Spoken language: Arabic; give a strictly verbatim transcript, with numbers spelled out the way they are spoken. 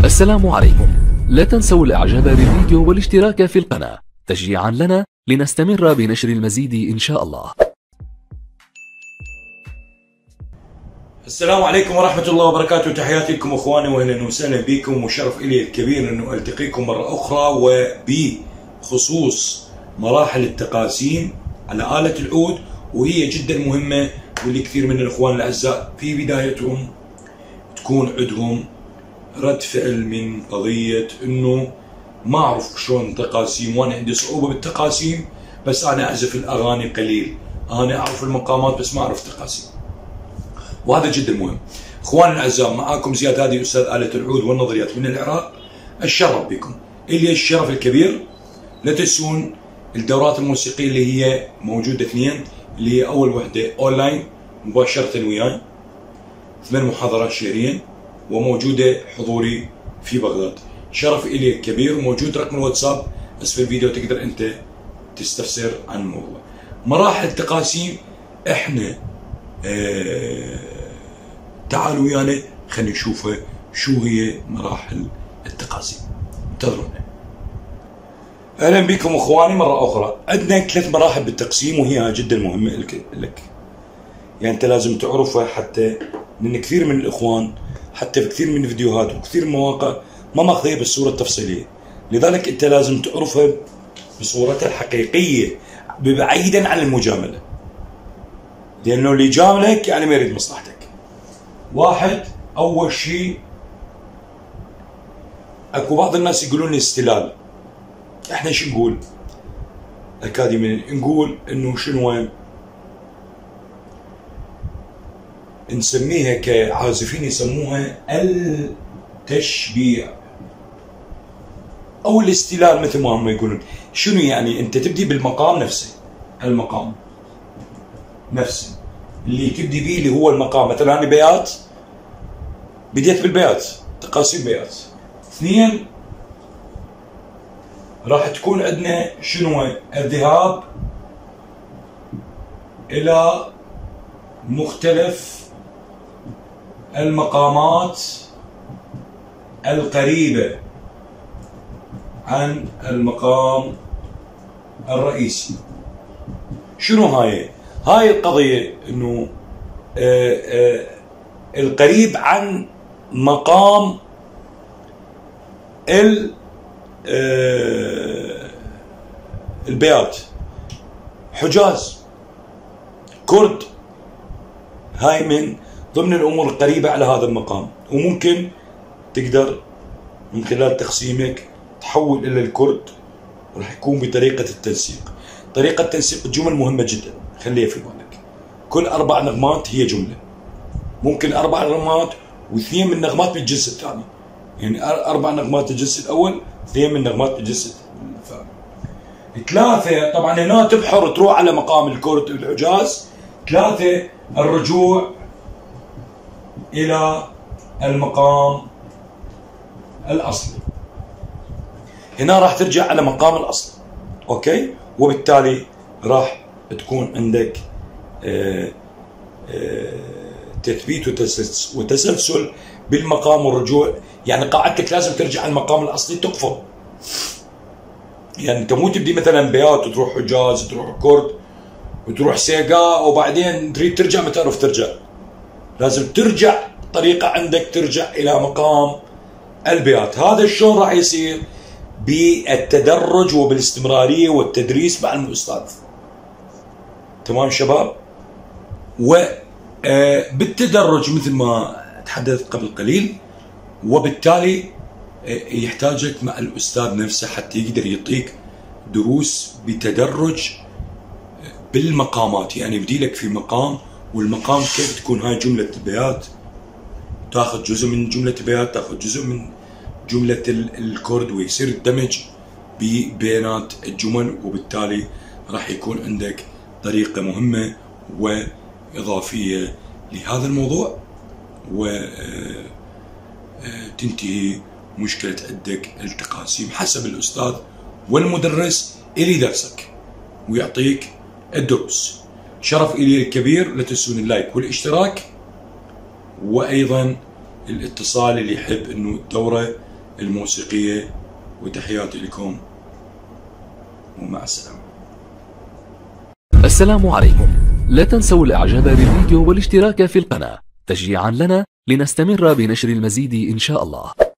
السلام عليكم. لا تنسوا الاعجاب بالفيديو والاشتراك في القناة تشجيعا لنا لنستمر بنشر المزيد ان شاء الله. السلام عليكم ورحمة الله وبركاته. تحياتي لكم اخواني واهلا وسهلا بكم، وشرف الي الكبير انه التقيكم مرة اخرى وبخصوص مراحل التقاسيم على آلة العود، وهي جدا مهمة واللي كثير من الاخوان الاعزاء في بدايتهم تكون عندهم رد فعل من قضية انه ما اعرف شلون تقاسيم، وانا عندي صعوبة بالتقاسيم، بس انا اعزف الاغاني قليل، انا اعرف المقامات بس ما اعرف تقاسيم. وهذا جدا مهم. اخواني الاعزاء، معاكم زياد هادي استاذ آلة العود والنظريات من العراق. الشرف بكم، الي الشرف الكبير. لا تنسون الدورات الموسيقية اللي هي موجودة اثنين، اللي هي اول وحدة اونلاين مباشرة وياي، ثمان محاضرات شهريا، وموجودة حضوري في بغداد. شرف الي الكبير، وموجود رقم الواتساب اسفل الفيديو، تقدر انت تستفسر عن الموضوع. مراحل التقاسيم احنا اه تعالوا ويانا خلينا نشوفها شو هي مراحل التقاسيم. انتظرونا. اهلا بكم اخواني مرة اخرى. عندنا ثلاث مراحل بالتقسيم وهي جدا مهمة لك، يعني انت لازم تعرفها، حتى لان كثير من الاخوان حتى في كثير من الفيديوهات وكثير من المواقع ما ماخذيها بالصورة التفصيلية، لذلك انت لازم تعرفها بصورتها الحقيقية بعيدا عن المجاملة، لانه اللي يجاملك يعني ما يريد مصلحتك. واحد، اول شيء اكو بعض الناس يقولون لي استلال. احنا شو نقول اكاديميا؟ نقول انه شنو نسميها كعازفين، يسموها التشبيع او الاستلال مثل ما هم يقولون. شنو يعني؟ انت تبدي بالمقام نفسه، المقام نفسه اللي تبدي به اللي هو المقام. مثلا انا بيات، بديت بالبيات، تقاسيم بيات. اثنين، راح تكون عندنا شنو؟ الذهاب الى مختلف المقامات القريبة عن المقام الرئيسي. شنو هاي؟ هاي القضية انه آآ آآ القريب عن مقام البيات، حجاز، كرد، هاي من ضمن الامور القريبة على هذا المقام. وممكن تقدر من خلال تقسيمك تحول الى الكرد، راح يكون بطريقة التنسيق. طريقة تنسيق الجمل مهمة جدا، خليها في بالك. كل اربع نغمات هي جملة، ممكن اربع نغمات واثنين من نغمات بالجنس الثاني، يعني اربع نغمات الجنس الاول، اثنين من نغمات بالجنس الثاني. ثلاثة، طبعا هنا تبحر تروح على مقام الكرد الحجاز. ثلاثة، الرجوع الى المقام الاصلي. هنا راح ترجع على مقام الاصل، اوكي، وبالتالي راح تكون عندك آآ آآ تثبيت وتسلسل بالمقام والرجوع. يعني قاعدتك لازم ترجع على المقام الاصلي تقفل، يعني انت مو تبدي مثلا بيات وتروح حجاز وتروح كرد وتروح سيقا وبعدين تريد ترجع ما تعرف ترجع. لازم ترجع طريقة عندك ترجع إلى مقام البيات. هذا شلون راح يصير؟ بالتدرج وبالاستمرارية والتدريس مع الأستاذ. تمام شباب؟ وبالتدرج مثل ما تحدثت قبل قليل، وبالتالي يحتاجك مع الأستاذ نفسه حتى يقدر يعطيك دروس بتدرج بالمقامات. يعني يبدي لك في مقام، والمقام كيف تكون هاي جملة البيات، تاخذ جزء من جملة البيات، تاخذ جزء من جملة الكرد، ويصير الدمج ببيانات الجمل. وبالتالي راح يكون عندك طريقة مهمة وإضافية لهذا الموضوع، وتنتهي مشكلة عندك التقاسيم حسب الأستاذ والمدرس اللي درسك ويعطيك الدروس. شرف إلي الكبير. لا تنسون اللايك والاشتراك، وأيضا الاتصال اللي يحب انه الدورة الموسيقية. وتحياتي لكم ومع السلامة. السلام عليكم. لا تنسوا الاعجاب بالفيديو والاشتراك في القناة تشجيعا لنا لنستمر بنشر المزيد إن شاء الله.